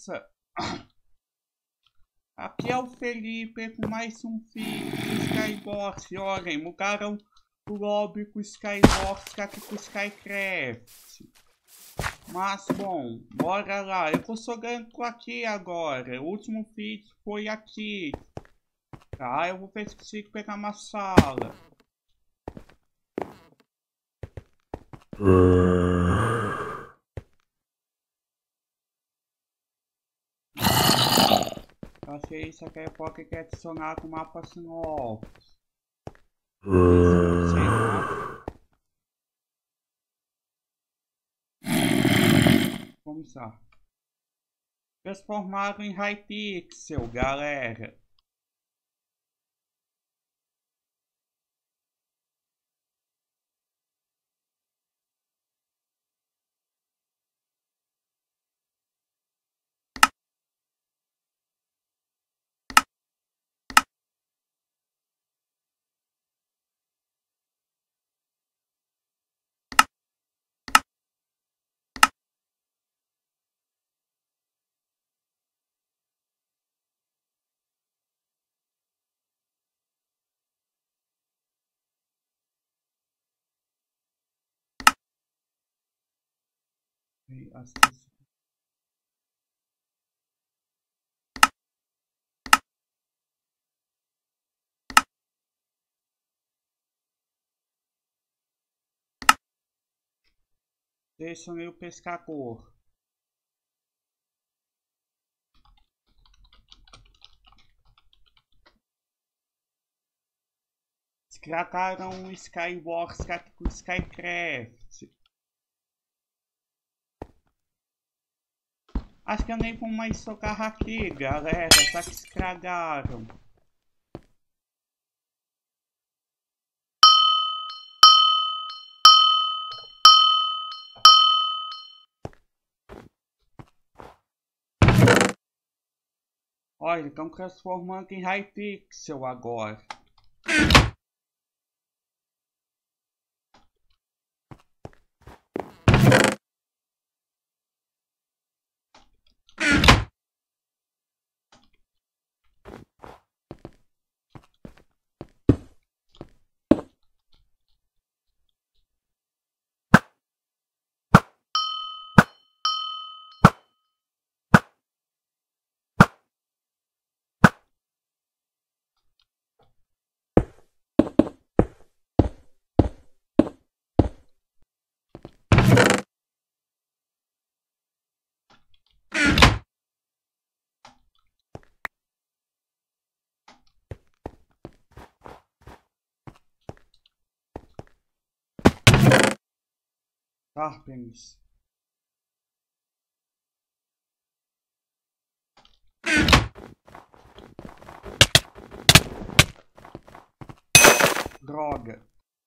criança! Aqui é o Felipe com mais um vídeo do SkyWars. Olhem, mudaram o lobby com o SkyWars aqui com o SkyCraft. Mas bom, bora lá. Eu tô jogando aqui agora. O último vídeo foi aqui. Tá, eu vou ver se consigo pegar uma sala. Achei isso aqui é porque quer adicionar com mapas novos. Começar. Transformado em Hypixel, galera. Deixa eu pescador. Estragaram o SkyWars aqui com o SkyCraft. Acho que eu nem vou mais jogar aqui, galera. Só que estragaram. Olha, estão transformando em Hypixel agora. Carpens. Droga.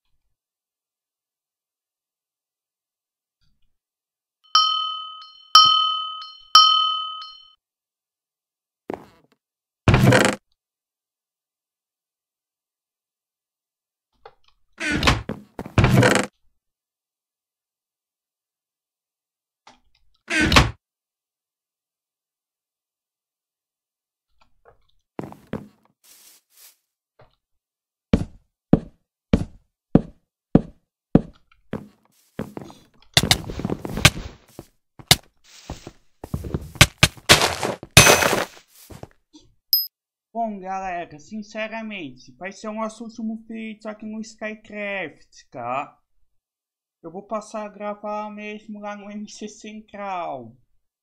Bom, galera, sinceramente, vai ser o nosso último vídeo aqui no SkyCraft, tá? Eu vou passar a gravar mesmo lá no MC Central.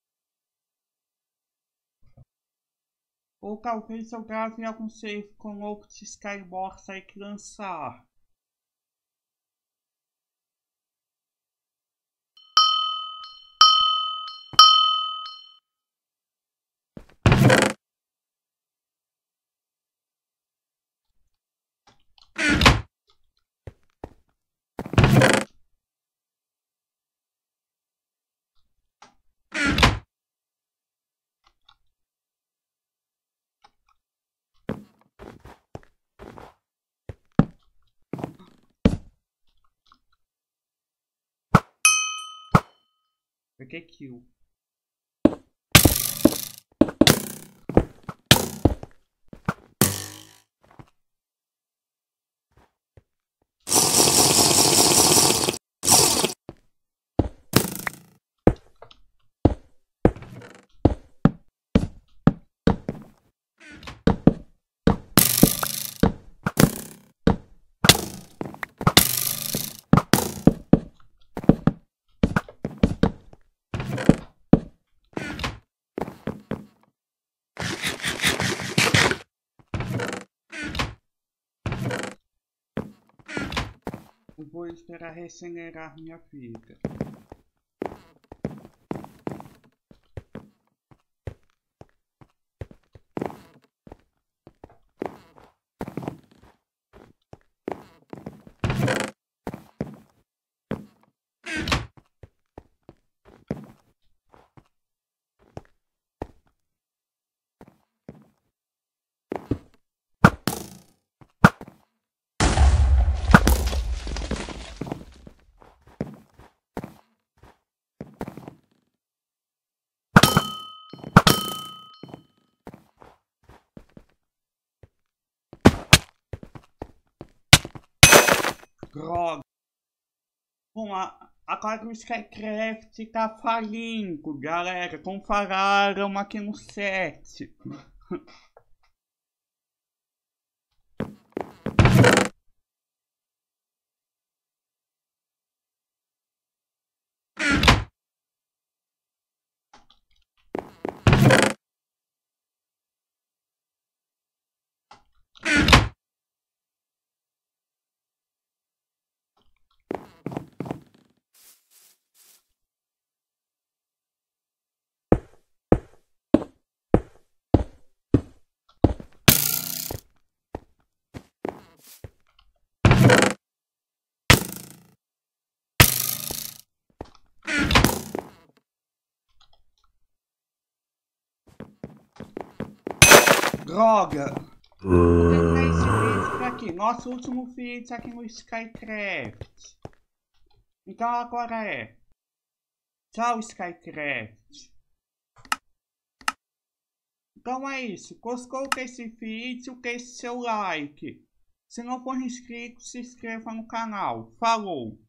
Ou talvez eu grave algum save com outros SkyWars aí que lançar. Peguei kill. Eu vou esperar regenerar minha vida. Droga. Bom, agora o SkyCraft tá falindo, galera. Como falaram aqui no set. Droga! Vou terminar esse vídeo por aqui. Nosso último vídeo aqui no SkyCraft. Então agora é. Tchau, SkyCraft. Então é isso. Gostou desse vídeo? Deixe seu like. Se não for inscrito, se inscreva no canal. Falou!